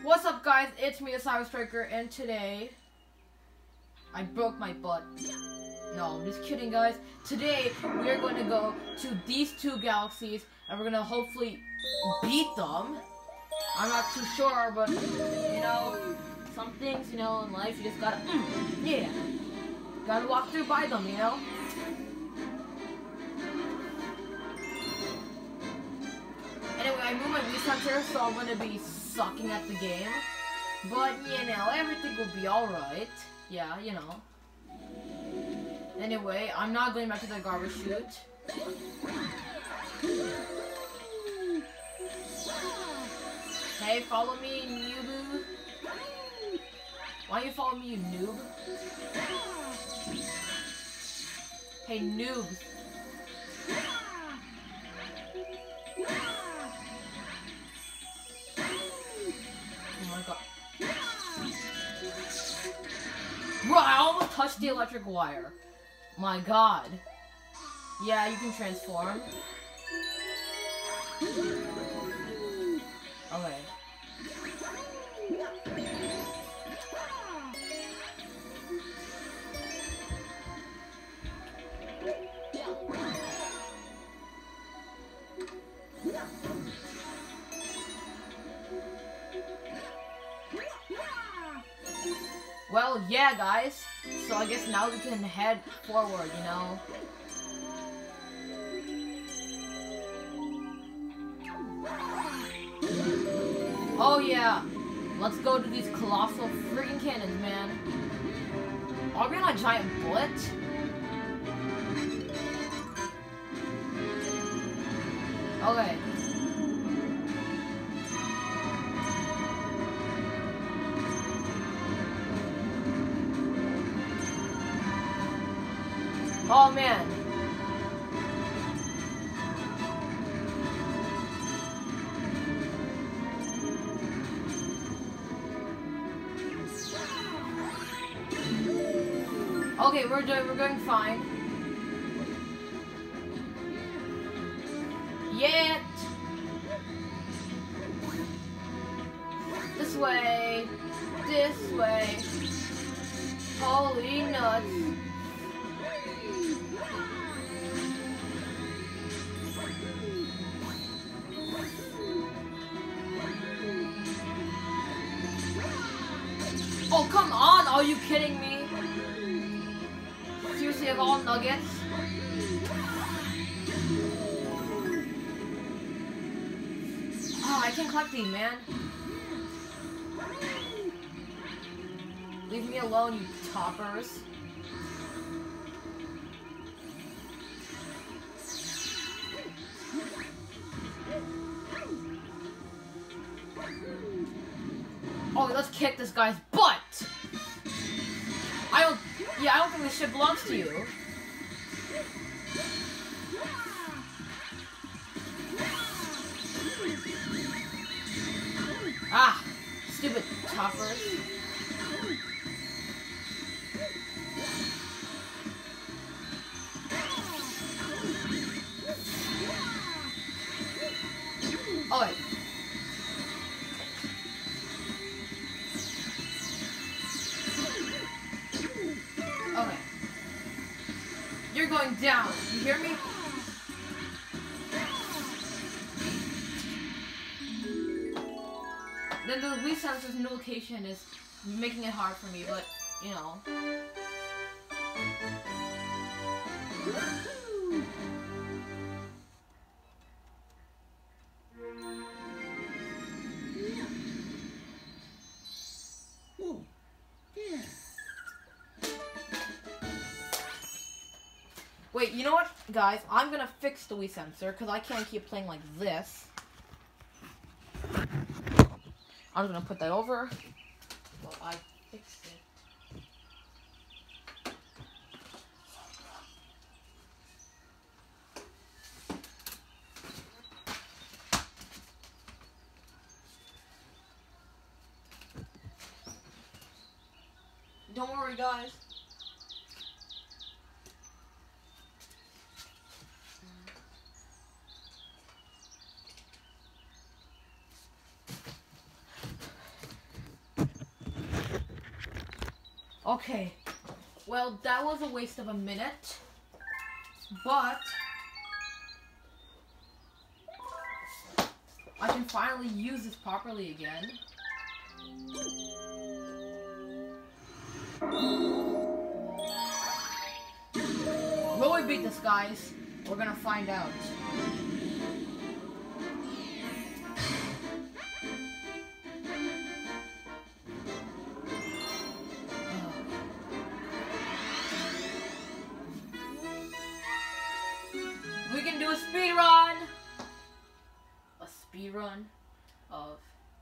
What's up, guys? It's me, the Cyber Striker, and today I broke my butt. No, I'm just kidding, guys. Today we are going to go to these two galaxies, and we're gonna hopefully beat them. I'm not too sure, but you know, some things, you know, in life you just gotta, yeah, gotta walk through by them, you know. Anyway, I moved my Wii Center, so I'm gonna be sucking at the game. But, you know, everything will be alright. Yeah, you know. Anyway, I'm not going back to the garbage chute. Hey, follow me, noob. Why don't you follow me, you noob? Hey, noobs. Bro, I almost touched the electric wire. My god. Yeah, you can transform. Okay. Well, yeah, guys. So I guess now we can head forward, you know. Oh yeah, let's go to these colossal freaking cannons, man. Are we on a giant bullet? Okay. Oh man. Okay, we're going fine. Yet. This way. This way. Holy nuts. Oh, come on! Are you kidding me? Seriously, of all nuggets? Oh, I can't collect these, man. Leave me alone, you toppers. Oh, let's kick this guy's butt! I don't think this shit belongs to you. Ah, stupid toppers. Oh, wait. Okay. You're going down. You hear me? Then the Wii Sensor's new location is making it hard for me, but, you know. Wait, you know what, guys? I'm gonna fix the Wii Sensor, because I can't keep playing like this. I'm just gonna put that over. Well, I fixed it. Don't worry, guys. Okay. Well, that was a waste of a minute. But I can finally use this properly again. Will we beat this, guys? We're gonna find out. We can do a speed run. A speed run of.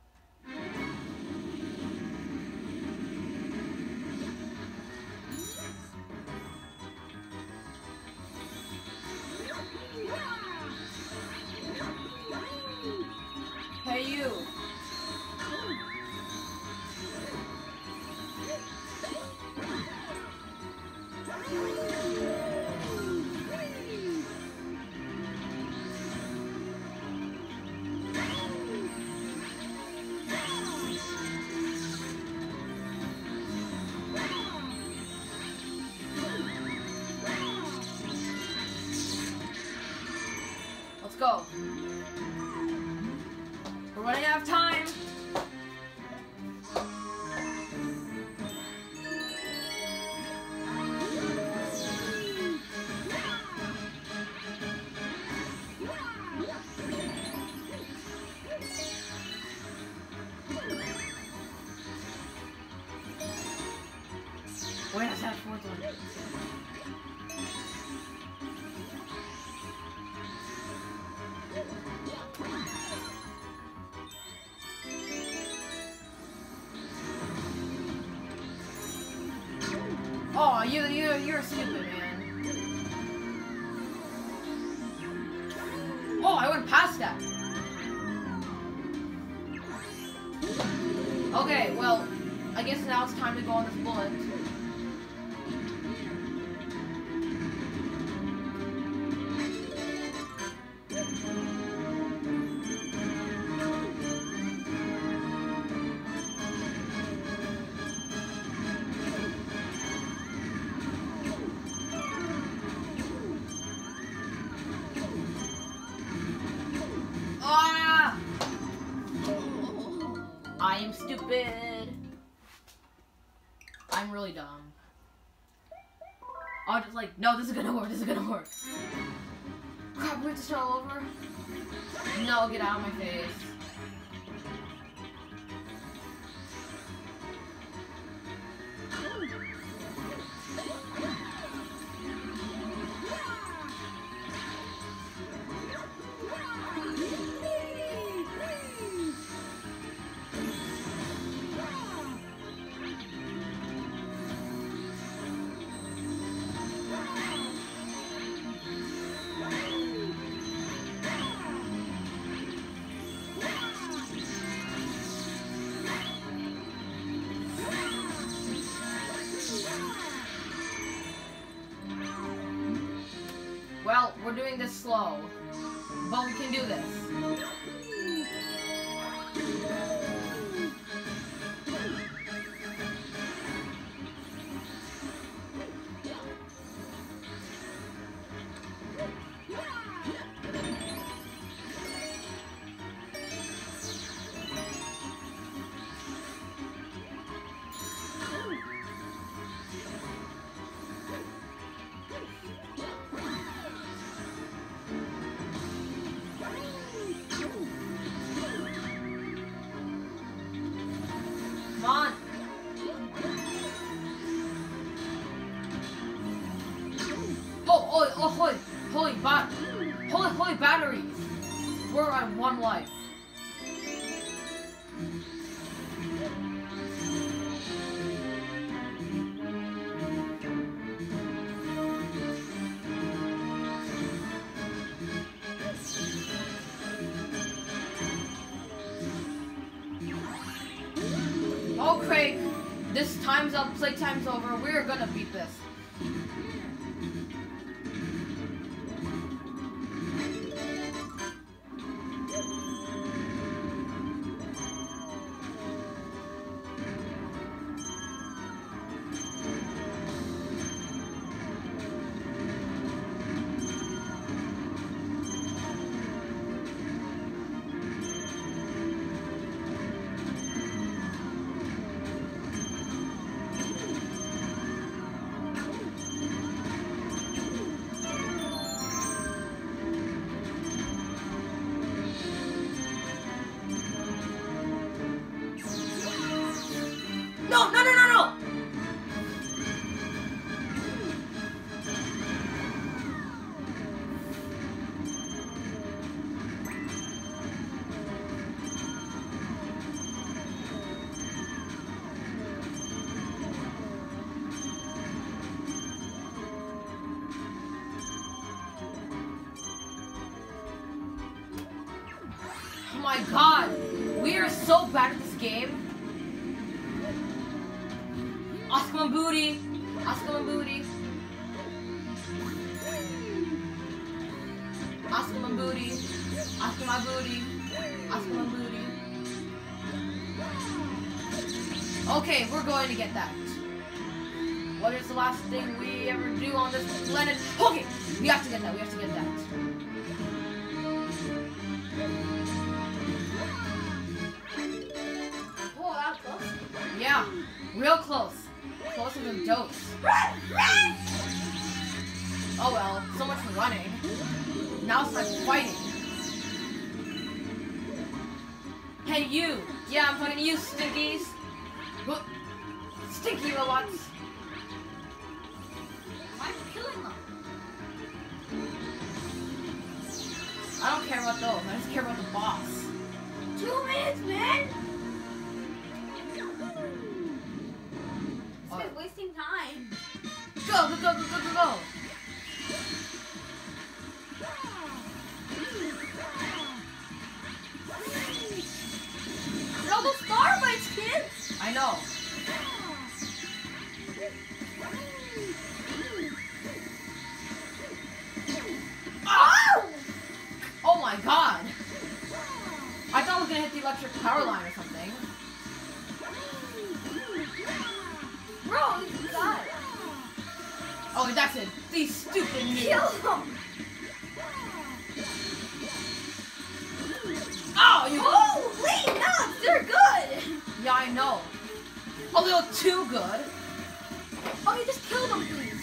Hey you. Let's go. We're running out of time. Where's that fourth one? Oh, you're stupid, man. Oh, I went past that. Okay, well, I guess now it's time to go on this bullet. I am stupid. I'm really dumb. I'll just like, no, this is gonna work, this is gonna work. Crap, we have to start all over? No, get out of my face. Well, we're doing this slow, but we can do this. Come on. Holy batteries. We're at one life. Oh, Craig, this time's up, playtime's over, we're gonna beat this. my god! We are so bad at this game. Oscar my booty! Oscar my booty! Oscar my booty! Oscar my booty! Oscar my booty! Okay, we're going to get that. What is the last thing we ever do on this planet? Okay, we have to get that. We have to get that. Oh, that was close. Yeah, real close. Closer than dose. Oh well, so much for running. Now it's like fighting. Hey you! Yeah, I'm talking to you, stinkies. Stinky robots. I'm killing them. I don't care about those. I just care about the boss. 2 minutes, man. This is wasting time. Go, go, go, go, go, go, go. Look at all those star bites, kids. I know. Oh! Oh my god. I thought I was gonna hit the electric power line or something. Bro, you got it. Oh, that's it. These stupid Kill noobs. them. Oh, you. Holy nuts, they're good. Yeah, I know. A little too good. Okay, just kill them, please.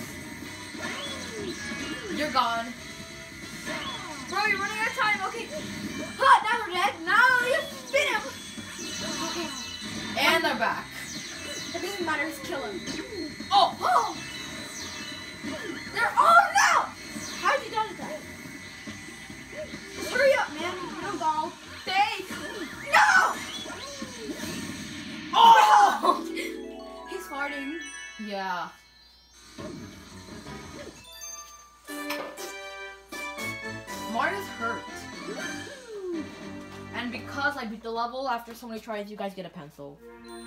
You're gone. Bro, you're running out of time. Okay. Huh, now we're dead. Now you spin him. Okay. And they're back. It doesn't matter. Just kill him. Oh. Oh. They're all now. How'd you done that? Just hurry up, man. You don't go. Stay. No. Oh. He's farting. Yeah. Mario's hurt. And because I beat the level after so many tries, you guys get a pencil.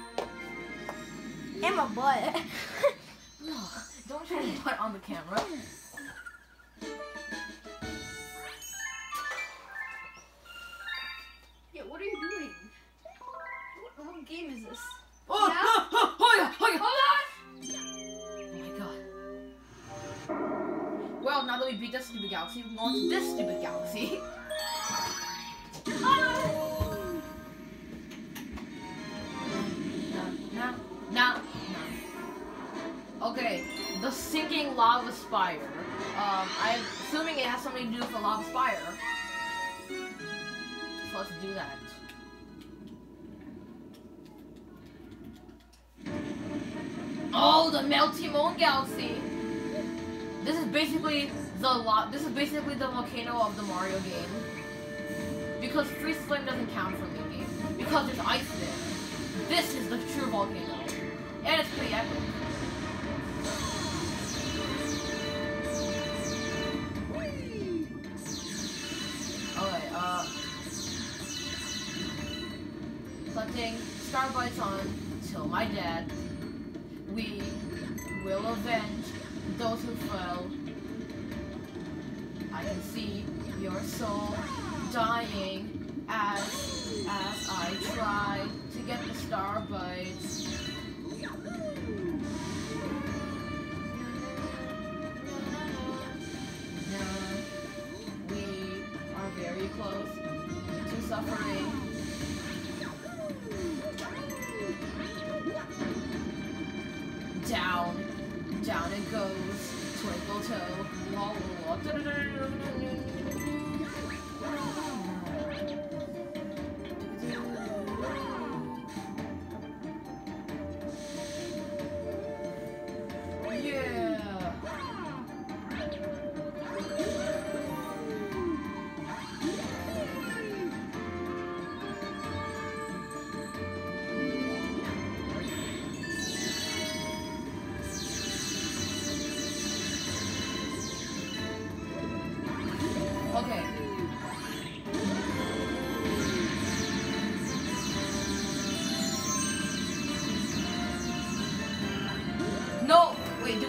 In my butt. Ugh, don't show your butt on the camera. Yeah, what are you doing? What game is this? Oh, Yeah? oh yeah, oh yeah. Hold Oh my god. Well, now that we beat this stupid galaxy, we go on to this stupid galaxy. Now. Okay, the sinking lava spire. I'm assuming it has something to do with the lava spire. So let's do that. Oh, the Melty Moon Galaxy. This is basically the volcano of the Mario game. Because Freeze Flame doesn't count for me. Because there's ice there. This is the true volcano. And it's pretty epic. Okay, collecting star bites on Till My Death. We will avenge those who fell. I can see your soul dying as I try to get the star bites. We are very close to suffering. Down it goes, twinkle toe, wah, wah, yeah.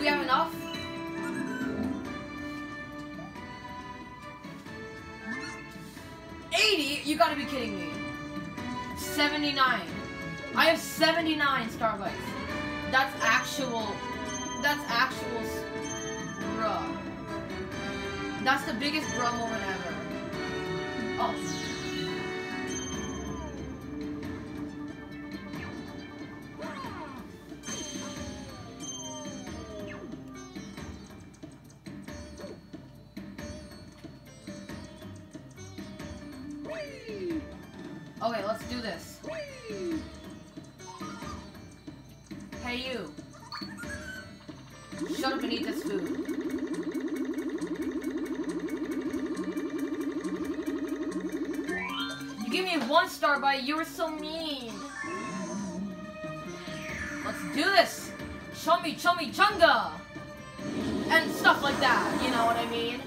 you have enough? You gotta be kidding me. 79. I have 79 Starbucks. That's actual, bruh. That's the biggest bruh moment ever. Oh. Okay, let's do this. Hey you. Shut up and eat this food. You gave me 1 star by you were so mean. Let's do this. Chummy chummy chunga. And stuff like that, you know what I mean?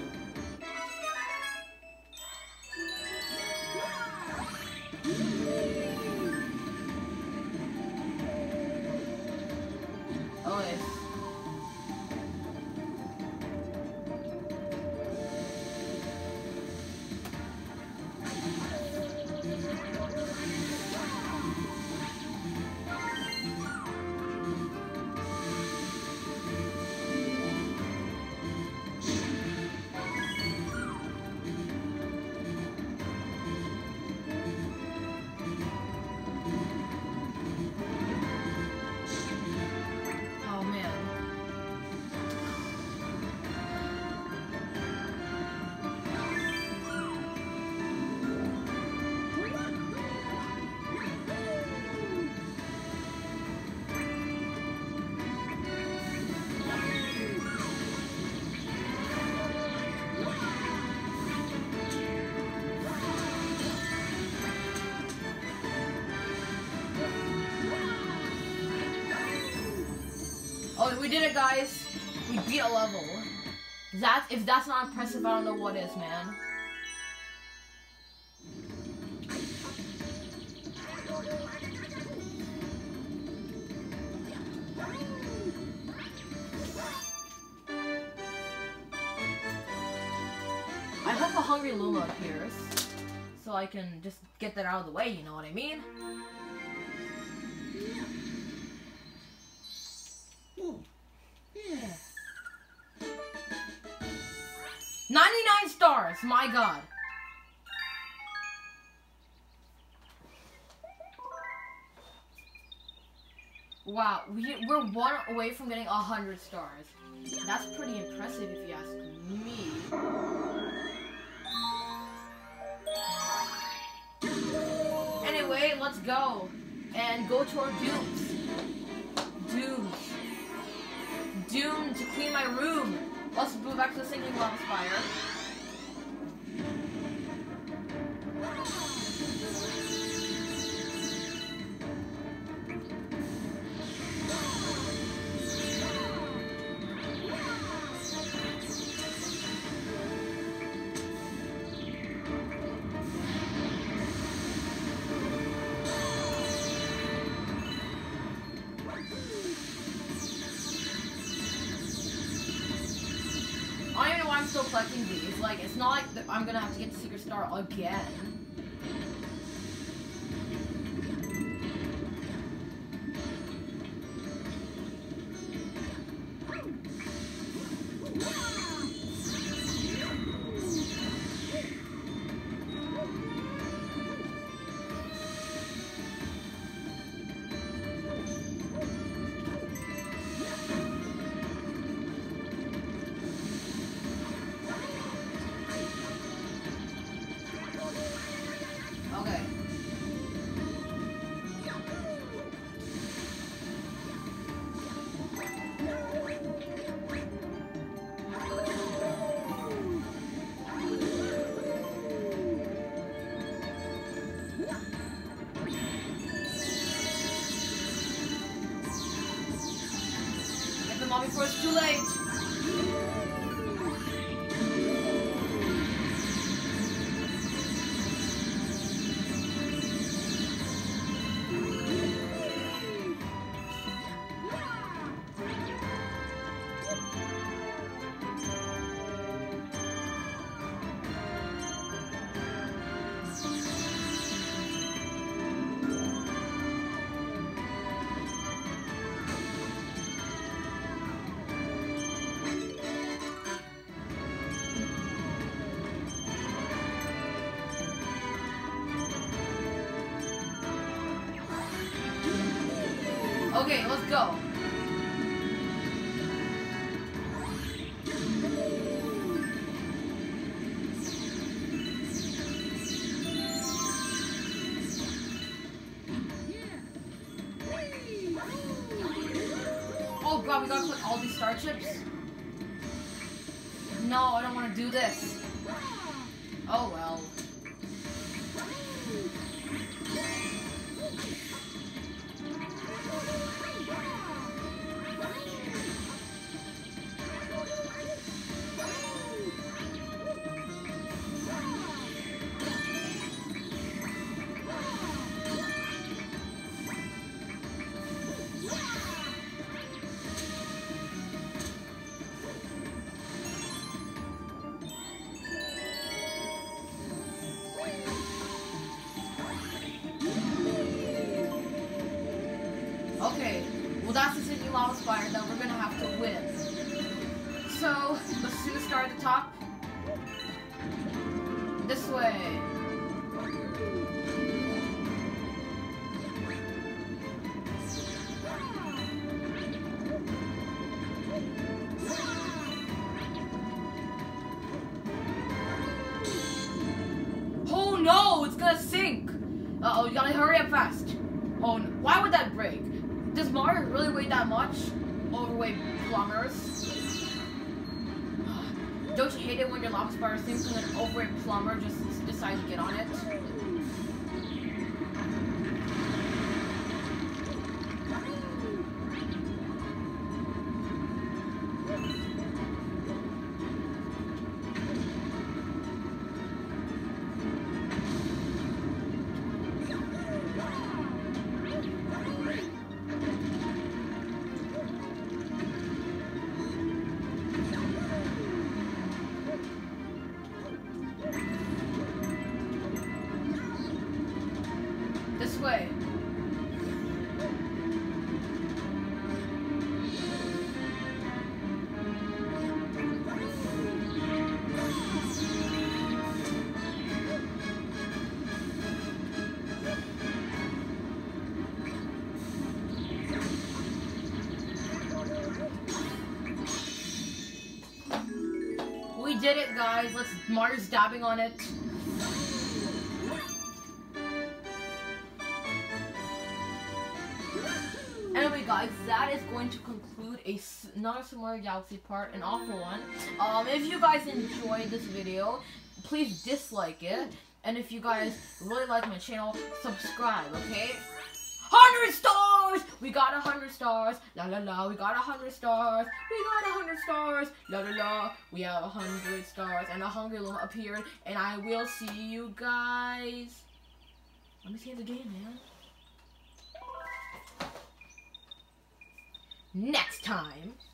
Oh, we did it, guys. We beat a level. If that's not impressive, I don't know what is, man. I hope a hungry Luma appears, so I can just get that out of the way, you know what I mean? 99 stars, my god. Wow, we're 1 away from getting 100 stars. That's pretty impressive if you ask me. Anyway, let's go. And go to our dooms. Doom to clean my room. Let's move back to the sinking lava spire. I don't even know why I'm still collecting these. Like, it's not like I'm gonna have to get the secret star again. Okay. Get them all before it's too late. Okay, let's go. Oh god, we gotta collect all these star chips? No, I don't want to do this. Oh well. Okay, well that's the Sydney Lava Spire that we're gonna have to win. So, let's do the start at the top. This way. Oh no, it's gonna sink! Uh-oh, you gotta hurry up fast. Oh no, why would that break? Does Mario really weigh that much? Overweight plumbers. Don't you hate it when your lava spire sinks and an overweight plumber just decides to get on it? This way. We did it, guys. Mario's dabbing on it. Anyway, guys, that is going to conclude another Super Mario Galaxy part, an awful one. If you guys enjoyed this video, please dislike it. And if you guys really like my channel, subscribe, okay? 100 stars! We got 100 stars. La la la, we got 100 stars. We got 100 stars. La la la, we have 100 stars. And a Hungry Luma appeared. And I will see you guys. Let me see the game, man. Next time.